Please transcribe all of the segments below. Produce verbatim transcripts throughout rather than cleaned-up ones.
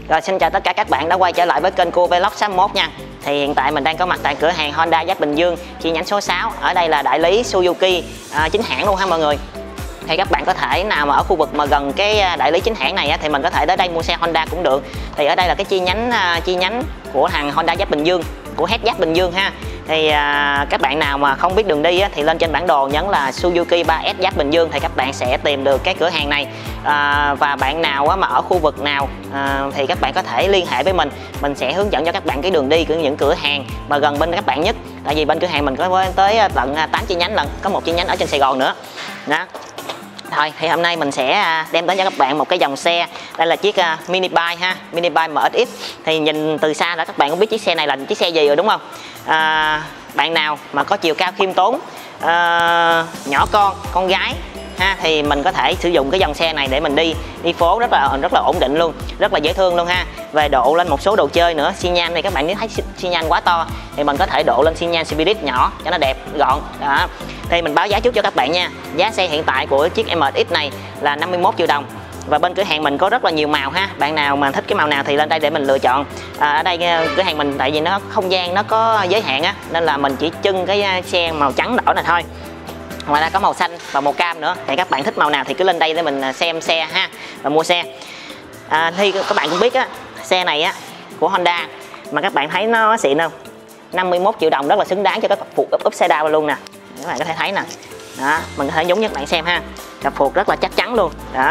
Rồi xin chào tất cả các bạn đã quay trở lại với kênh Cua Vlog sáu mốt nha. Thì hiện tại mình đang có mặt tại cửa hàng Honda Giáp Bình Dương chi nhánh số sáu. Ở đây là đại lý Suzuki à, chính hãng luôn ha mọi người. Thì các bạn có thể nào mà ở khu vực mà gần cái đại lý chính hãng này á, thì mình có thể tới đây mua xe Honda cũng được. Thì ở đây là cái chi nhánh à, chi nhánh của hàng Honda Giáp Bình Dương, của hết Giáp Bình Dương ha. Thì à, các bạn nào mà không biết đường đi á, thì lên trên bản đồ nhấn là Suzuki ba S Giáp Bình Dương thì các bạn sẽ tìm được cái cửa hàng này. À, và bạn nào á, mà ở khu vực nào à, thì các bạn có thể liên hệ với mình, mình sẽ hướng dẫn cho các bạn cái đường đi của những cửa hàng mà gần bên các bạn nhất. Tại vì bên cửa hàng mình có tới tận tám chi nhánh lần, có một chi nhánh ở trên Sài Gòn nữa đó. Thôi thì hôm nay mình sẽ đem tới cho các bạn một cái dòng xe. Đây là chiếc uh, mini bike ha, mini bike em ích ích. Thì nhìn từ xa là các bạn cũng biết chiếc xe này là chiếc xe gì rồi đúng không? À, bạn nào mà có chiều cao khiêm tốn, uh, nhỏ con, con gái ha, thì mình có thể sử dụng cái dòng xe này để mình đi đi phố rất là rất là ổn định luôn, rất là dễ thương luôn ha. Về độ lên một số đồ chơi nữa, xi nhan này các bạn nếu thấy xi nhan quá to thì mình có thể độ lên xi nhan Spirit nhỏ cho nó đẹp gọn đó. Thì mình báo giá trước cho các bạn nha. Giá xe hiện tại của chiếc em ích này là năm mươi mốt triệu đồng. Và bên cửa hàng mình có rất là nhiều màu ha. Bạn nào mà thích cái màu nào thì lên đây để mình lựa chọn. À, ở đây cửa hàng mình tại vì nó không gian nó có giới hạn á, nên là mình chỉ trưng cái xe màu trắng đỏ này thôi. Ngoài ra có màu xanh và màu cam nữa. Thì các bạn thích màu nào thì cứ lên đây để mình xem xe ha và mua xe. À, thì các bạn cũng biết á, xe này á của Honda mà các bạn thấy nó xịn không? năm mươi mốt triệu đồng rất là xứng đáng cho cái phục úp upside down luôn nè. Các bạn có thể thấy nè. Đó, mình có thể nhúng cho các bạn xem ha. Cặp phuộc rất là chắc chắn luôn. Đó.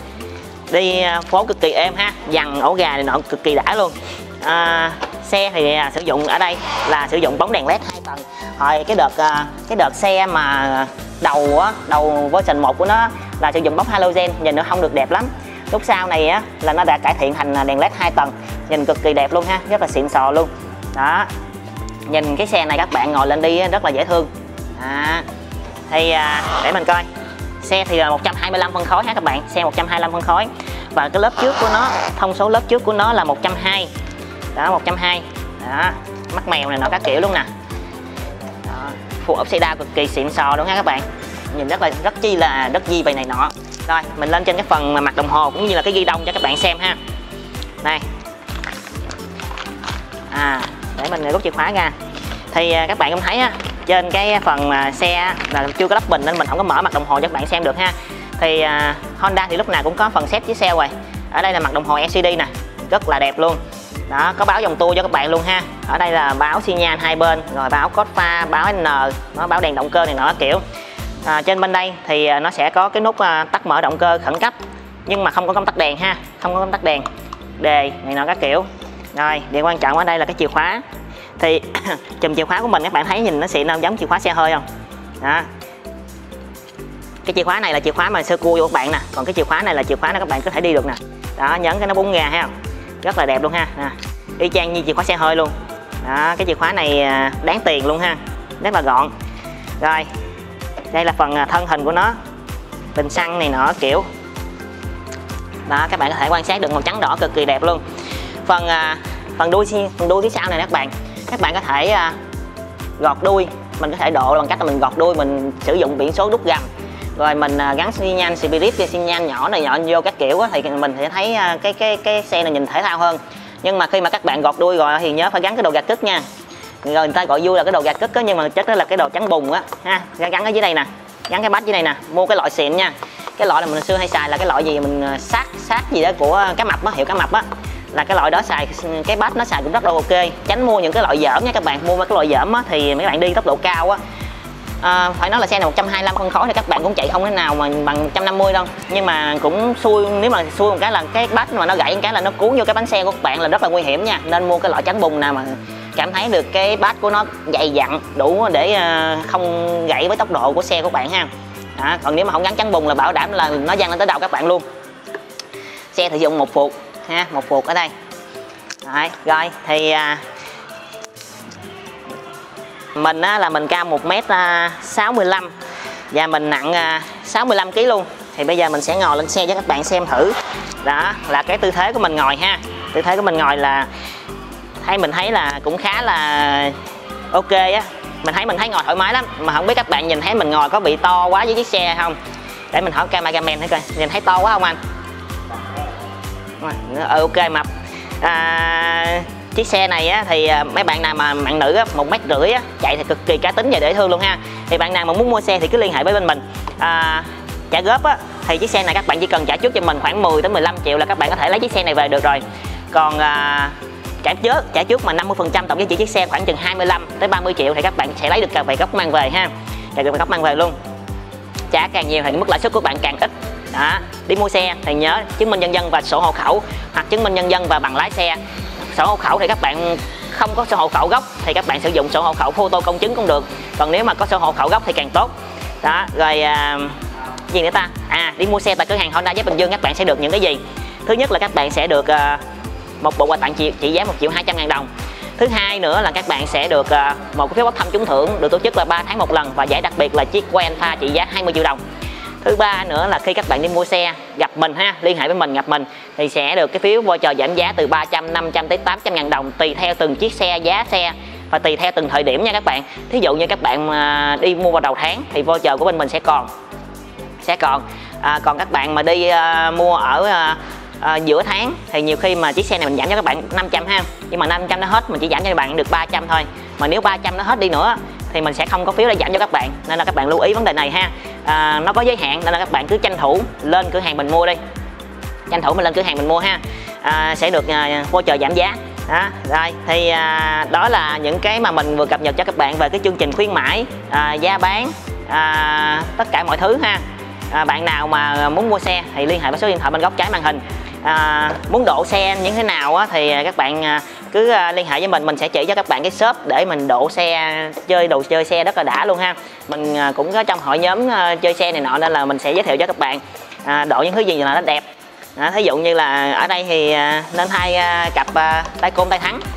Đi phố cực kỳ êm ha, dằn ổ gà này nọ cực kỳ đã luôn. À, xe thì à, sử dụng ở đây là sử dụng bóng đèn led hai tầng. Hồi cái đợt à, cái đợt xe mà đầu á, đầu version một của nó là sử dụng bóng halogen, nhìn nó không được đẹp lắm. Lúc sau này á là nó đã cải thiện thành đèn led hai tầng, nhìn cực kỳ đẹp luôn ha, rất là xịn sò luôn. Đó. Nhìn cái xe này các bạn ngồi lên đi rất là dễ thương. À, thì à, để mình coi. Xe thì là một trăm hai mươi lăm phân khối ha các bạn, xe một trăm hai mươi lăm phân khối. Và cái lớp trước của nó, thông số lớp trước của nó là một trăm hai mươi. Đó, một trăm hai mươi. Đó, mắt mèo này nọ các kiểu luôn nè. Đó, full upside down cực kỳ xịn sò luôn ha các bạn. Nhìn rất là rất chi là rất di vậy này nọ. Rồi, mình lên trên cái phần mà mặt đồng hồ cũng như là cái ghi đông cho các bạn xem ha. Đây. À, để mình rút chìa khóa ra. Thì các bạn cũng thấy á, trên cái phần mà xe là chưa có lắp bình nên mình không có mở mặt đồng hồ cho các bạn xem được ha. Thì uh, Honda thì lúc nào cũng có phần set chiếc xe rồi. Ở đây là mặt đồng hồ lờ xê đê nè, rất là đẹp luôn. Đó, có báo dòng tua cho các bạn luôn ha. Ở đây là báo xi nhan hai bên, rồi báo code pha, báo N, nó báo đèn động cơ này nọ kiểu. À, trên bên đây thì nó sẽ có cái nút uh, tắt mở động cơ khẩn cấp, nhưng mà không có công tắc đèn ha, không có công tắc đèn, đề này nọ các kiểu. Rồi, điều quan trọng ở đây là cái chìa khóa. Thì chùm chìa khóa của mình các bạn thấy nhìn nó xịn không, giống chìa khóa xe hơi không? Đó. Cái chìa khóa này là chìa khóa mà sơ cua của các bạn nè, còn cái chìa khóa này là chìa khóa để các bạn có thể đi được nè. Đó, nhấn cái nó bung ra ha, rất là đẹp luôn ha. Nè, y chang như chìa khóa xe hơi luôn. Đó, cái chìa khóa này đáng tiền luôn ha, rất là gọn. Rồi, đây là phần thân hình của nó, bình xăng này nọ kiểu. Đó, các bạn có thể quan sát được màu trắng đỏ cực kỳ đẹp luôn. Phần phần đuôi phần đuôi phía sau này các bạn, các bạn có thể gọt đuôi, mình có thể độ bằng cách là mình gọt đuôi, mình sử dụng biển số đúc gầm, rồi mình gắn xi nhan Spirit, xi nhan nhỏ này nhỏ vô các kiểu á, thì mình sẽ thấy cái cái cái xe này nhìn thể thao hơn. Nhưng mà khi mà các bạn gọt đuôi rồi thì nhớ phải gắn cái đồ gạt cứt nha. Rồi người ta gọi vui là cái đồ gạt cứt á, nhưng mà chắc đó là cái đồ trắng bùn á ha, gắn ở dưới đây nè, gắn cái bát dưới đây nè, mua cái loại xịn nha. Cái loại này mình xưa hay xài là cái loại gì mình sát sát gì đó của cá mập á, hiệu cá mập á, là cái loại đó xài cái bát nó xài cũng rất là ok. Tránh mua những cái loại dởm nha các bạn, mua mấy cái loại dởm á thì mấy bạn đi tốc độ cao á, à, phải nói là xe này một trăm hai mươi lăm phân khối thì các bạn cũng chạy không thể nào mà bằng một trăm năm mươi đâu. Nhưng mà cũng xui, nếu mà xui một cái là cái bát mà nó gãy một cái là nó cuốn vô cái bánh xe của các bạn là rất là nguy hiểm nha. Nên mua cái loại tránh bùn nào mà cảm thấy được cái bát của nó dày dặn đủ để không gãy với tốc độ của xe của bạn ha. Đó, còn nếu mà không gắn chắn bùn là bảo đảm là nó văng lên tới đầu các bạn luôn. Xe sử dụng một phuộc ha, một phuộc ở đây. Đấy, rồi thì à, mình á, là mình cao một mét sáu mươi lăm và mình nặng à, sáu mươi lăm ki lô luôn. Thì bây giờ mình sẽ ngồi lên xe cho các bạn xem thử. Đó là cái tư thế của mình ngồi ha. Tư thế của mình ngồi là thấy mình thấy là cũng khá là ok á. Mình thấy mình thấy ngồi thoải mái lắm. Mà không biết các bạn nhìn thấy mình ngồi có bị to quá với chiếc xe không? Để mình hỏi cameraman thử coi, nhìn thấy to quá không anh? Ừ, ok mập. à, chiếc xe này á, thì mấy bạn nào mà bạn nữ á, một mét rưỡi á, chạy thì cực kỳ cá tính và dễ thương luôn ha. Thì bạn nào mà muốn mua xe thì cứ liên hệ với bên mình. à, trả góp á, thì chiếc xe này các bạn chỉ cần trả trước cho mình khoảng mười đến mười lăm triệu là các bạn có thể lấy chiếc xe này về được rồi. Còn à, trả trước trả trước mà năm mươi phần trăm tổng giá trị chiếc xe khoảng chừng hai mươi lăm tới ba mươi triệu thì các bạn sẽ lấy được cả về gốc mang về ha, cả về gốc mang về luôn. Trả càng nhiều thì mức lãi suất của bạn càng ít. Đó, đi mua xe thì nhớ chứng minh nhân dân và sổ hộ khẩu, hoặc chứng minh nhân dân và bằng lái xe. Sổ hộ khẩu thì các bạn không có sổ hộ khẩu gốc thì các bạn sử dụng sổ hộ khẩu photo công chứng cũng được, còn nếu mà có sổ hộ khẩu gốc thì càng tốt. Đó, rồi à, gì nữa ta? À, đi mua xe tại cửa hàng Honda Giáp Bình Dương các bạn sẽ được những cái gì? Thứ nhất là các bạn sẽ được à, một bộ quà tặng trị, trị giá một triệu hai trăm ngàn đồng. Thứ hai nữa là các bạn sẽ được à, một cái phiếu bốc thăm trúng thưởng được tổ chức là ba tháng một lần, và giải đặc biệt là chiếc que Alpha trị giá hai mươi triệu đồng. Thứ ba nữa là khi các bạn đi mua xe gặp mình ha, liên hệ với mình gặp mình thì sẽ được cái phiếu voucher giảm giá từ ba trăm, năm trăm tới tám trăm ngàn đồng tùy theo từng chiếc xe, giá xe và tùy theo từng thời điểm nha các bạn. Thí dụ như các bạn mà đi mua vào đầu tháng thì voucher của bên mình sẽ còn sẽ còn à, còn các bạn mà đi à, mua ở à, à, giữa tháng thì nhiều khi mà chiếc xe này mình giảm cho các bạn năm trăm ha, nhưng mà năm trăm nó hết mình chỉ giảm cho các bạn được ba trăm thôi. Mà nếu ba trăm nó hết đi nữa thì mình sẽ không có phiếu để giảm cho các bạn, nên là các bạn lưu ý vấn đề này ha. À, nó có giới hạn nên là các bạn cứ tranh thủ lên cửa hàng mình mua đi, tranh thủ mình lên cửa hàng mình mua ha, à, sẽ được à, voucher giảm giá. Đó, rồi thì à, đó là những cái mà mình vừa cập nhật cho các bạn về cái chương trình khuyến mãi, à, giá bán, à, tất cả mọi thứ ha. À, bạn nào mà muốn mua xe thì liên hệ với số điện thoại bên góc trái màn hình. À, muốn độ xe như thế nào á, thì các bạn cứ liên hệ với mình, mình sẽ chỉ cho các bạn cái shop để mình độ xe, chơi đồ chơi xe rất là đã luôn ha. Mình cũng có trong hội nhóm chơi xe này nọ nên là mình sẽ giới thiệu cho các bạn à, độ những thứ gì là nó đẹp. À, thí dụ như là ở đây thì nên thay cặp tay côn tay thắng.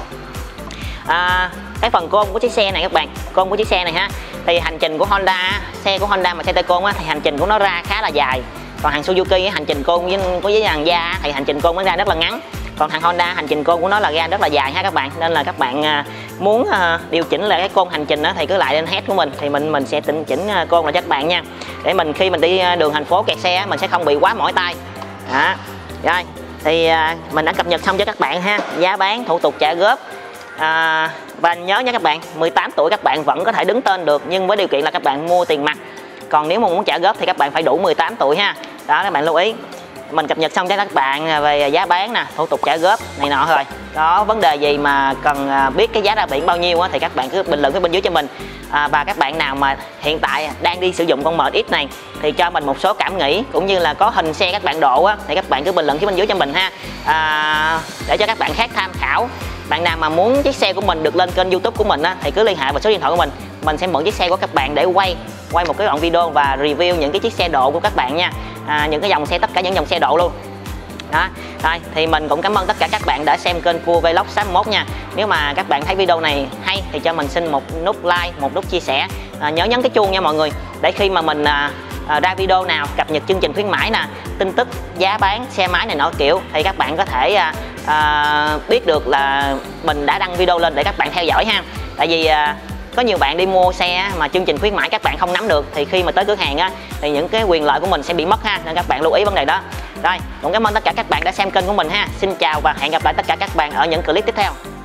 À, cái phần côn của chiếc xe này các bạn, côn của chiếc xe này ha, thì hành trình của Honda, xe của Honda mà xe tay côn á, thì hành trình của nó ra khá là dài. Còn hàng Suzuki cái hành trình côn với có với hàng da thì hành trình côn nó ra rất là ngắn. Còn thằng Honda hành trình côn của nó là ra rất là dài ha các bạn. Nên là các bạn muốn điều chỉnh lại cái côn hành trình đó thì cứ lại lên head của mình thì mình mình sẽ chỉnh chỉnh côn lại cho các bạn nha. Để mình khi mình đi đường thành phố kẹt xe mình sẽ không bị quá mỏi tay. Đó. Rồi thì mình đã cập nhật xong cho các bạn ha, giá bán, thủ tục trả góp. À, và nhớ nha các bạn, mười tám tuổi các bạn vẫn có thể đứng tên được, nhưng với điều kiện là các bạn mua tiền mặt. Còn nếu mà muốn trả góp thì các bạn phải đủ mười tám tuổi ha. Đó, các bạn lưu ý. Mình cập nhật xong cho các bạn về giá bán nè, thủ tục trả góp này nọ rồi. Có vấn đề gì mà cần biết cái giá ra biển bao nhiêu á, thì các bạn cứ bình luận phía bên dưới cho mình. À, và các bạn nào mà hiện tại đang đi sử dụng con em ích này thì cho mình một số cảm nghĩ cũng như là có hình xe các bạn độ á, thì các bạn cứ bình luận phía bên dưới cho mình ha. À, để cho các bạn khác tham khảo. Bạn nào mà muốn chiếc xe của mình được lên kênh YouTube của mình á, thì cứ liên hệ vào số điện thoại của mình. Mình sẽ mượn chiếc xe của các bạn để quay quay một cái đoạn video và review những cái chiếc xe độ của các bạn nha. À, những cái dòng xe, tất cả những dòng xe độ luôn. Đó, rồi thì mình cũng cảm ơn tất cả các bạn đã xem kênh Cua Vlog sáu mốt nha. Nếu mà các bạn thấy video này hay thì cho mình xin một nút like, một nút chia sẻ. À, nhớ nhấn cái chuông nha mọi người, để khi mà mình à, à, ra video nào cập nhật chương trình khuyến mãi nè, tin tức giá bán xe máy này nọ kiểu thì các bạn có thể à, à, biết được là mình đã đăng video lên để các bạn theo dõi ha. Tại vì à, có nhiều bạn đi mua xe mà chương trình khuyến mãi các bạn không nắm được, thì khi mà tới cửa hàng á thì những cái quyền lợi của mình sẽ bị mất ha, nên các bạn lưu ý vấn đề đó. Rồi, cũng cảm ơn tất cả các bạn đã xem kênh của mình ha. Xin chào và hẹn gặp lại tất cả các bạn ở những clip tiếp theo.